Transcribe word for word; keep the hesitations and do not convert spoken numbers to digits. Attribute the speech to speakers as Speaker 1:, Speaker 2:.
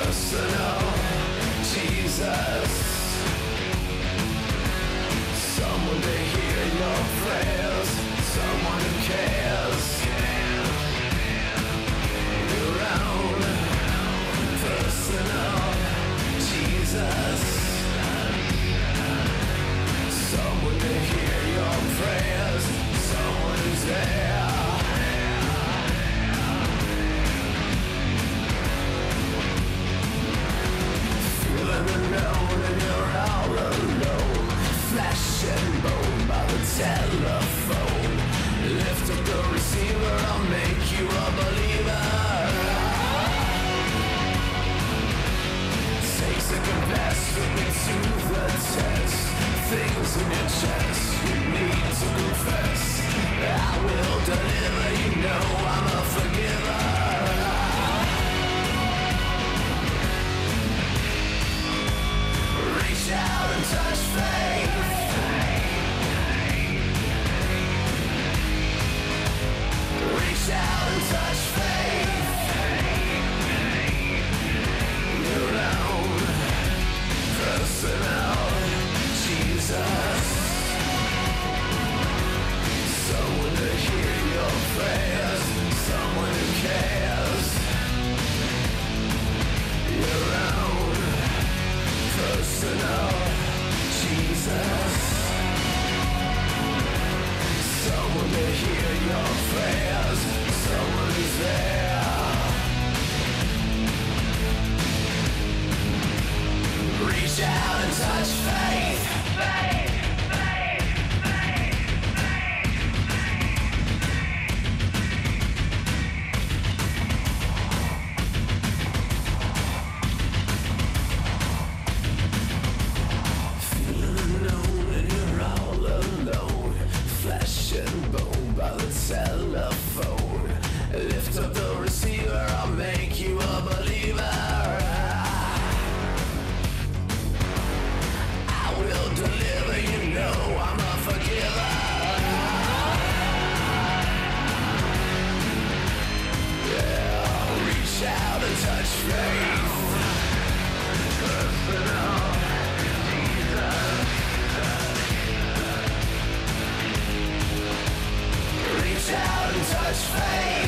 Speaker 1: personal Jesus. Someone to hear your prayers, someone who cares. Your own personal Jesus. Someone to hear your prayers, someone who's there. Feeling unknown and you're all alone. Flesh and bone by the telephone. Lift up the receiver, I'll make you a believer. Take second best, put me to the test. Things in your chest, you need to confess. I will deliver, you know I'm a forgiver. Reach out and touch faith. Reach out and touch faith. Your own personal Jesus. Someone to hear your prayers, someone who cares. Your own personal Jesus. Someone to hear your prayers, someone who's there. Reach out and touch faith. Faith, faith, faith, feeling unknown and you're all alone. Flesh and bone by the telephone. Lift up the receiver, I'll make you a believer. Will deliver, you know I'm a forgiver. Yeah, reach out and touch faith. Personal Jesus. Reach out and touch faith.